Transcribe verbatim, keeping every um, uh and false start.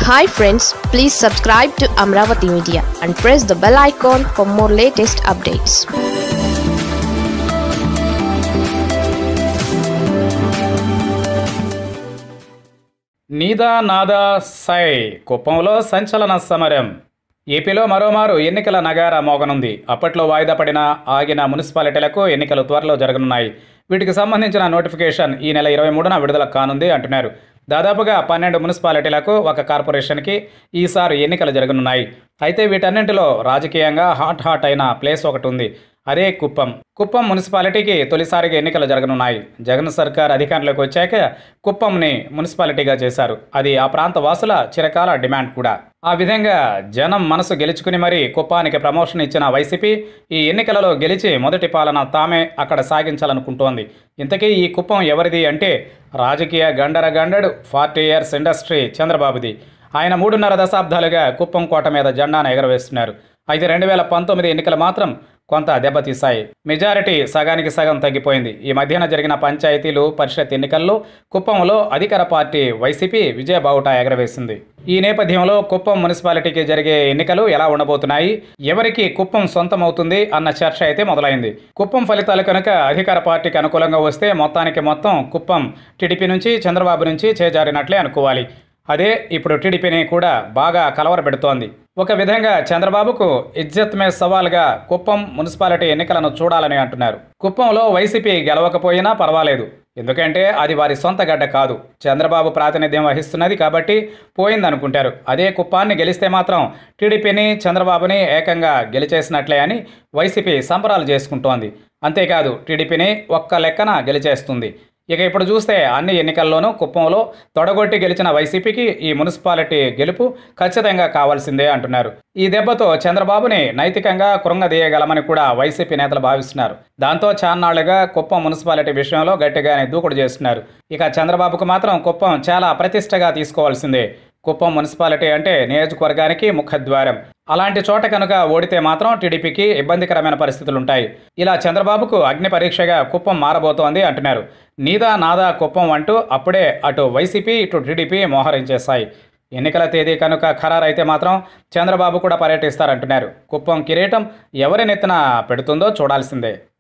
Hi friends, please subscribe to Amravati Media and press the bell icon for more latest updates. నీదా నాదా సై కుప్పంలో సంచలన సమరం. ఏపీలో మరోమారు ఎన్నికల నగారా మోగనుంది. అప్పట్లో వాయిదా పడిన ఆగిన మున్సిపాలిటీలకు ఎన్నికలు త్వరలో జరగనున్నాయి. వీటికి సంబంధించిన నోటిఫికేషన్ ఈ నెల ఇరవై మూడున విడుదల కానుంది అంటున్నారు. దాదాపుగా పన్నెండు మున్సిపాలిటీలకు ఒక కార్పొరేషన్కి ఈసారి ఎన్నికలు జరగనున్నాయి. అయితే వీటన్నింటిలో రాజకీయంగా హాట్ హాట్ అయిన ప్లేస్ ఒకటి ఉంది. అదే కుప్పం. కుప్పం మున్సిపాలిటీకి తొలిసారిగా ఎన్నికలు జరగనున్నాయి. జగన్ సర్కార్ అధికారంలోకి వచ్చాక కుప్పంని మున్సిపాలిటీగా చేశారు. అది ఆ ప్రాంత వాసుల చిరకాల డిమాండ్ కూడా. ఆ విధంగా జనం మనసు గెలుచుకుని మరీ కుప్పానికి ప్రమోషన్ ఇచ్చిన వైసీపీ ఈ ఎన్నికలలో గెలిచి మొదటి పాలన తామే అక్కడ సాగించాలనుకుంటోంది. ఇంతకీ ఈ కుప్పం ఎవరిది అంటే రాజకీయ గండర గండడు ఫార్టీ ఇయర్స్ ఇండస్ట్రీ చంద్రబాబుది. ఆయన మూడున్నర దశాబ్దాలుగా కుప్పం కోట మీద జెండాను ఎగరవేస్తున్నారు. అయితే రెండు వేల పంతొమ్మిది ఎన్నికలు మాత్రం కొంత దెబ్బతీశాయి. మెజారిటీ సగానికి సగం తగ్గిపోయింది. ఈ మధ్యన జరిగిన పంచాయతీలు పరిషత్ ఎన్నికల్లో కుప్పంలో అధికార పార్టీ వైసీపీ విజయబావుట ఎగరవేసింది. ఈ నేపథ్యంలో కుప్పం మున్సిపాలిటీకి జరిగే ఎన్నికలు ఎలా ఉండబోతున్నాయి, ఎవరికి కుప్పం సొంతమవుతుంది అన్న చర్చ అయితే మొదలైంది. కుప్పం ఫలితాలు కనుక అధికార పార్టీకి అనుకూలంగా వస్తే మొత్తానికి మొత్తం కుప్పం టీడీపీ నుంచి చంద్రబాబు నుంచి చేజారినట్లే అనుకోవాలి. అదే ఇప్పుడు టీడీపీని కూడా బాగా కలవరపెడుతోంది. ఒక విధంగా చంద్రబాబుకు ఇజ్జత్ మే సవాల్గా కుప్పం మున్సిపాలిటీ ఎన్నికలను చూడాలని అంటున్నారు. కుప్పంలో వైసీపీ గెలవకపోయినా పర్వాలేదు, ఎందుకంటే అది వారి సొంత గడ్డ కాదు. చంద్రబాబు ప్రాతినిధ్యం వహిస్తున్నది కాబట్టి పోయిందనుకుంటారు. అదే కుప్పాన్ని గెలిస్తే మాత్రం టీడీపీని చంద్రబాబుని ఏకంగా గెలిచేసినట్లే అని వైసీపీ సంబరాలు చేసుకుంటోంది. అంతేకాదు టీడీపీని ఒక్క లెక్కన గెలిచేస్తుంది. ఇక ఇప్పుడు చూస్తే అన్ని ఎన్నికల్లోనూ కుప్పంలో తొడగొట్టి గెలిచిన వైసీపీకి ఈ మున్సిపాలిటీ గెలుపు ఖచ్చితంగా కావాల్సిందే అంటున్నారు. ఈ దెబ్బతో చంద్రబాబుని నైతికంగా కృంగదీయగలమని కూడా వైసీపీ నేతలు భావిస్తున్నారు. దాంతో చాన్నాళ్లుగా కుప్పం మున్సిపాలిటీ విషయంలో గట్టిగానే దూకుడు చేస్తున్నారు. ఇక చంద్రబాబుకు మాత్రం కుప్పం చాలా ప్రతిష్టగా తీసుకోవాల్సిందే. కుప్పం మున్సిపాలిటీ అంటే నియోజకవర్గానికి ముఖద్వారం. అలాంటి చోట కనుక ఓడితే మాత్రం టీడీపీకి ఇబ్బందికరమైన పరిస్థితులు ఉంటాయి. ఇలా చంద్రబాబుకు అగ్ని పరీక్షగా కుప్పం మారబోతోంది అంటున్నారు. నీదా నాదా కుప్పం అంటూ అప్పుడే అటు వైసీపీ ఇటు టీడీపీ మోహరించేశాయి. ఎన్నికల తేదీ కనుక ఖరారైతే మాత్రం చంద్రబాబు కూడా పర్యటిస్తారంటున్నారు. కుప్పం కిరీటం ఎవరి నెత్తిన పెడుతుందో చూడాల్సిందే.